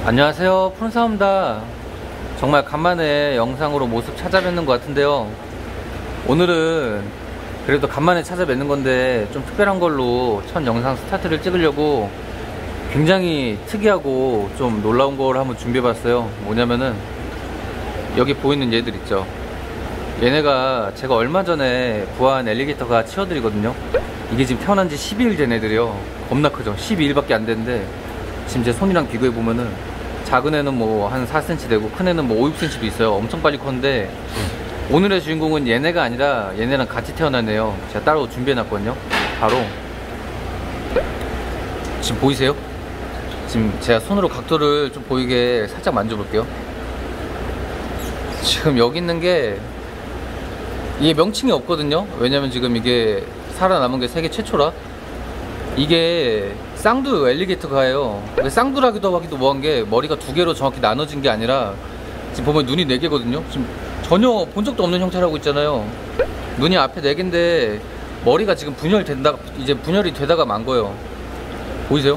안녕하세요, 푸른사입니다. 정말 간만에 영상으로 모습 찾아뵙는 것 같은데요, 오늘은 그래도 간만에 찾아뵙는 건데 좀 특별한 걸로 첫 영상 스타트를 찍으려고 굉장히 특이하고 좀 놀라운 걸 한번 준비해봤어요. 뭐냐면은 여기 보이는 얘들 있죠, 얘네가 제가 얼마 전에 구한 엘리게이터가 치어들이거든요. 이게 지금 태어난 지 12일 된 애들이요. 겁나 크죠. 12일밖에 안 됐는데 지금 제 손이랑 비교해보면은 작은 애는 뭐 한 4cm 되고 큰 애는 뭐 5, 6cm도 있어요. 엄청 빨리 컸는데 오늘의 주인공은 얘네가 아니라 얘네랑 같이 태어난 애요. 제가 따로 준비해놨거든요. 바로 지금 보이세요? 지금 제가 손으로 각도를 좀 보이게 살짝 만져볼게요. 지금 여기 있는 게 이게 명칭이 없거든요. 왜냐면 지금 이게 살아남은 게 세계 최초라. 이게 쌍두 엘리게이터가예요. 쌍두라기도 하기도 뭐한 게 머리가 두 개로 정확히 나눠진 게 아니라 지금 보면 눈이 네 개거든요. 지금 전혀 본 적도 없는 형태라고 있잖아요. 눈이 앞에 네 개인데 머리가 지금 이제 분열이 되다가 만 거예요. 보이세요?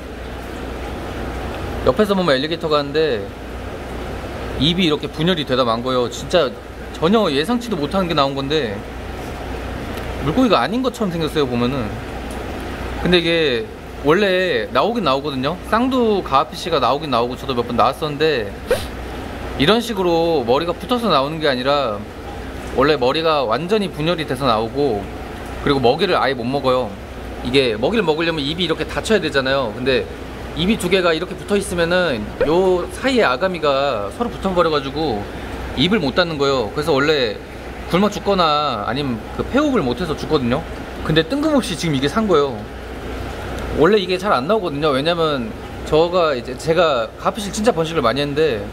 옆에서 보면 엘리게이터가 하는데 입이 이렇게 분열이 되다 만 거예요. 진짜 전혀 예상치도 못하는 게 나온 건데 물고기가 아닌 것처럼 생겼어요, 보면은. 근데 이게 원래 나오긴 나오거든요. 쌍두 가아피쉬가 나오긴 나오고 저도 몇 번 나왔었는데 이런 식으로 머리가 붙어서 나오는 게 아니라 원래 머리가 완전히 분열이 돼서 나오고, 그리고 먹이를 아예 못 먹어요. 이게 먹이를 먹으려면 입이 이렇게 닫혀야 되잖아요. 근데 입이 두 개가 이렇게 붙어 있으면은 요 사이에 아가미가 서로 붙어버려가지고 입을 못 닫는 거예요. 그래서 원래 굶어 죽거나 아니면 그 폐호흡을 못해서 죽거든요. 근데 뜬금없이 지금 이게 산 거예요. 원래 이게 잘 안 나오거든요. 왜냐면 제가 가아피쉬 진짜 번식을 많이 했는데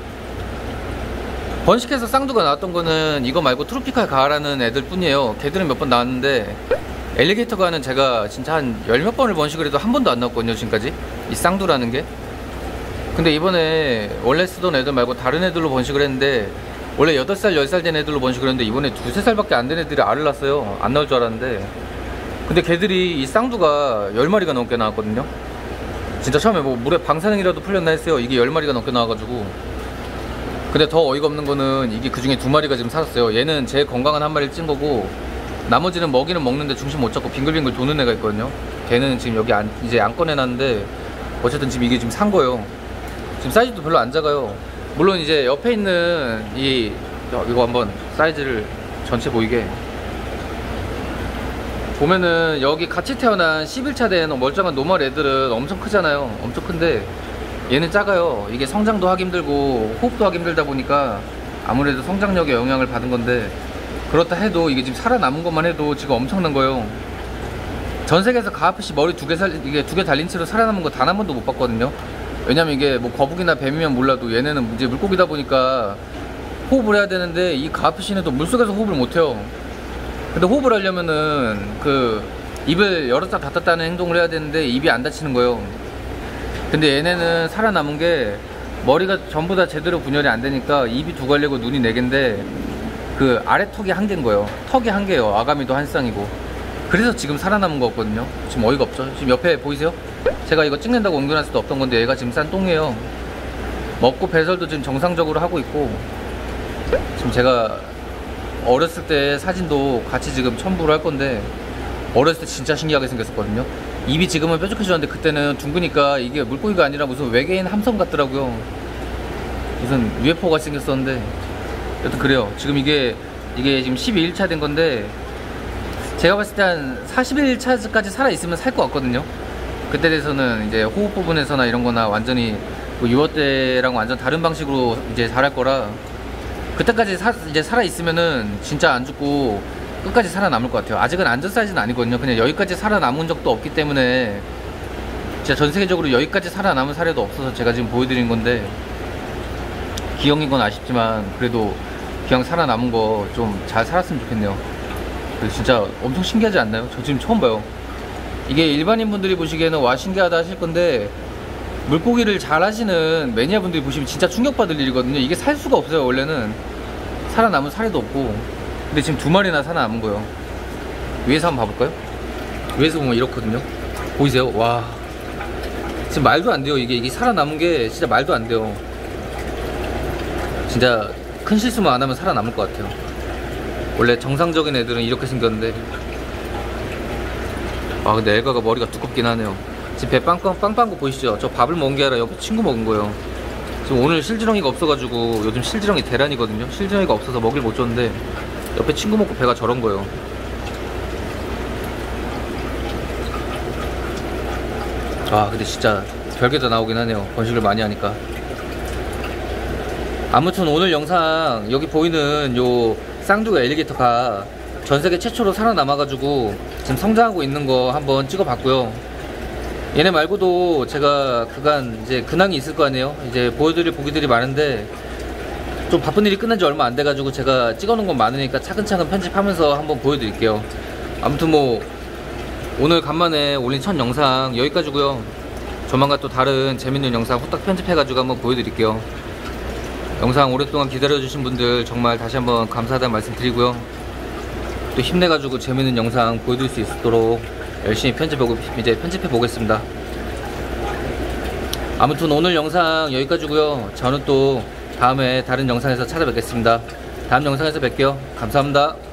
번식해서 쌍두가 나왔던 거는 이거 말고 트로피칼 가라는 애들 뿐이에요. 걔들은 몇 번 나왔는데 엘리게이터 가는 제가 진짜 한 열 몇 번을 번식을 해도 한 번도 안 나왔거든요, 지금까지. 이 쌍두라는 게. 근데 이번에 원래 쓰던 애들 말고 다른 애들로 번식을 했는데 원래 8살 10살 된 애들로 번식을 했는데 이번에 2~3살밖에 안 된 애들이 알을 낳았어요. 안 나올 줄 알았는데. 근데 걔들이 이 쌍두가 10마리가 넘게 나왔거든요. 진짜 처음에 뭐 물에 방사능이라도 풀렸나 했어요. 이게 10마리가 넘게 나와가지고. 근데 더 어이가 없는 거는 이게 그 중에 2마리가 지금 살았어요. 얘는 제일 건강한 한 마리를 찐 거고 나머지는 먹이는 먹는데 중심 못 잡고 빙글빙글 도는 애가 있거든요. 걔는 지금 여기 이제 안 꺼내놨는데 어쨌든 지금 이게 지금 산 거예요. 지금 사이즈도 별로 안 작아요. 물론 이제 옆에 있는 이거 한번 사이즈를 전체 보이게 보면은 여기 같이 태어난 11차 된 멀쩡한 노멀 애들은 엄청 크잖아요. 엄청 큰데 얘는 작아요. 이게 성장도 하기 힘들고 호흡도 하기 힘들다 보니까 아무래도 성장력에 영향을 받은 건데, 그렇다 해도 이게 지금 살아남은 것만 해도 지금 엄청난 거예요. 전 세계에서 가아피쉬 머리 두 개 달린 채로 살아남은 거 단 한 번도 못 봤거든요. 왜냐면 이게 뭐 거북이나 뱀이면 몰라도 얘네는 이제 물고기다 보니까 호흡을 해야 되는데 이 가아피쉬는 또 물속에서 호흡을 못 해요. 근데 호흡을 하려면은 그 입을 열었다 닫았다는 행동을 해야 되는데 입이 안 닫히는 거예요. 근데 얘네는 살아남은 게 머리가 전부 다 제대로 분열이 안 되니까 입이 두 갈래고 눈이 네 개인데 그 아래 턱이 한 개인 거예요. 턱이 한 개예요. 아가미도 한 쌍이고. 그래서 지금 살아남은 거거든요. 지금 어이가 없죠. 지금 옆에 보이세요? 제가 이거 찍는다고 옮겨놨을 수도 없던 건데 얘가 지금 싼 똥이에요. 먹고 배설도 지금 정상적으로 하고 있고, 지금 제가 어렸을 때 사진도 같이 지금 첨부를 할 건데 어렸을 때 진짜 신기하게 생겼었거든요. 입이 지금은 뾰족해졌는데 그때는 둥그니까 이게 물고기가 아니라 무슨 외계인 함성 같더라고요. 무슨 UFO가 생겼었는데 여튼 그래요. 지금 이게 지금 12일차 된 건데 제가 봤을 때 한 40일차까지 살아있으면 살 것 같거든요. 그때 돼서는 이제 호흡 부분에서나 이런 거나 완전히 뭐 유어 때랑 완전 다른 방식으로 이제 자랄 거라 그때까지 이제 살아있으면은 진짜 안 죽고 끝까지 살아남을 것 같아요. 아직은 안전 사이즈는 아니거든요. 그냥 여기까지 살아남은 적도 없기 때문에 진짜 전 세계적으로 여기까지 살아남은 사례도 없어서 제가 지금 보여드린 건데, 기형인 건 아쉽지만 그래도 기왕 살아남은 거 좀 잘 살았으면 좋겠네요. 진짜 엄청 신기하지 않나요? 저 지금 처음 봐요. 이게 일반인 분들이 보시기에는 와 신기하다 하실 건데 물고기를 잘 하시는 매니아 분들이 보시면 진짜 충격받을 일이거든요. 이게 살 수가 없어요. 원래는 살아남은 사례도 없고. 근데 지금 2마리나 살아남은 거예요. 위에서 한번 봐볼까요? 위에서 보면 이렇거든요. 보이세요? 와, 지금 말도 안 돼요. 이게 살아남은 게 진짜 말도 안 돼요. 진짜 큰 실수만 안 하면 살아남을 것 같아요. 원래 정상적인 애들은 이렇게 생겼는데. 아 근데 엘가가 머리가 두껍긴 하네요. 지금 배 빵빵 거 보이시죠? 저 밥을 먹은 게 아니라 옆에 친구 먹은 거예요. 지금 오늘 실지렁이가 없어가지고, 요즘 실지렁이 대란이거든요. 실지렁이가 없어서 먹일 못 줬는데 옆에 친구 먹고 배가 저런 거예요. 아 근데 진짜 별게 다 나오긴 하네요. 번식을 많이 하니까. 아무튼 오늘 영상 여기 보이는 요 쌍두가 엘리게이터가 전세계 최초로 살아남아가지고 지금 성장하고 있는 거 한번 찍어봤고요. 얘네 말고도 제가 그간 이제 근황이 있을 거 아니에요. 이제 보여드릴 보기들이 많은데 좀 바쁜 일이 끝난 지 얼마 안 돼가지고 제가 찍어놓은 건 많으니까 차근차근 편집하면서 한번 보여드릴게요. 아무튼 뭐 오늘 간만에 올린 첫 영상 여기까지고요. 조만간 또 다른 재밌는 영상 후딱 편집해가지고 한번 보여드릴게요. 영상 오랫동안 기다려주신 분들 정말 다시 한번 감사하다는 말씀 드리고요. 또 힘내가지고 재밌는 영상 보여드릴 수 있도록 열심히 편집해 보겠습니다. 아무튼 오늘 영상 여기까지고요. 저는 또 다음에 다른 영상에서 찾아뵙겠습니다. 다음 영상에서 뵐게요. 감사합니다.